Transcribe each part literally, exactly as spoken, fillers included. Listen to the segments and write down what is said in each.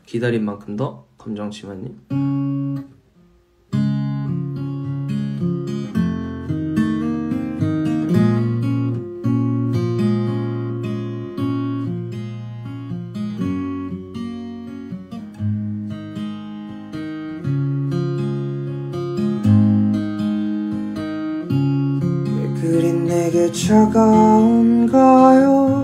기다린 만큼 더 검정치마님. 왜 그리 내게 차가운가요?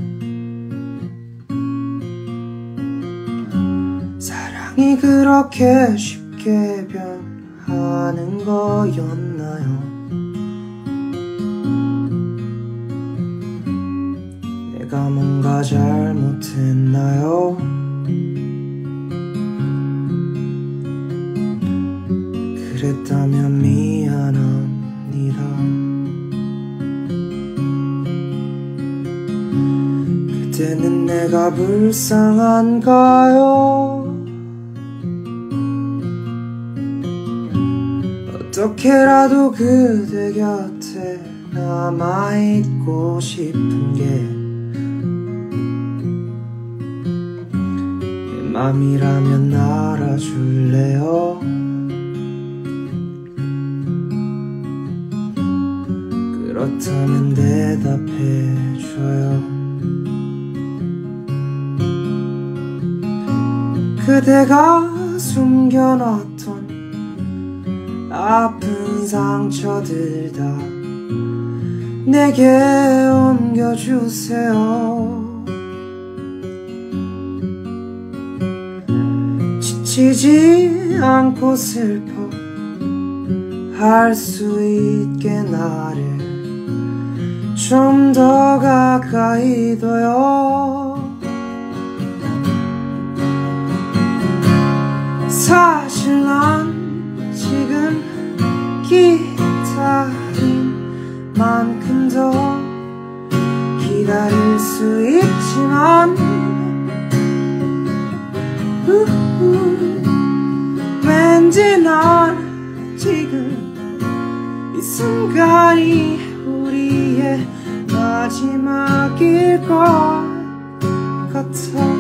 사랑이 그렇게 쉽게 변하는 거였나요? 내가 뭔가 잘못했나요? 그랬다면 미안합니다. 그때는 내가 불쌍한가요? 어떻게라도 그대 곁에 남아있고 싶은 게 내 맘이라면 알아줄래요? 그렇다면 대답해줘요. 그대가 숨겨놨던 아픈 상처들 다 내게 옮겨주세요. 지치지 않고 슬퍼 할 수 있게 나를 좀 더 가까이 둬요. 사실 난 지금 기다린 만큼 더 기다릴 수 있지만 우후, 왠지 난 지금 이 순간이 우리의 마지막일 것 같아.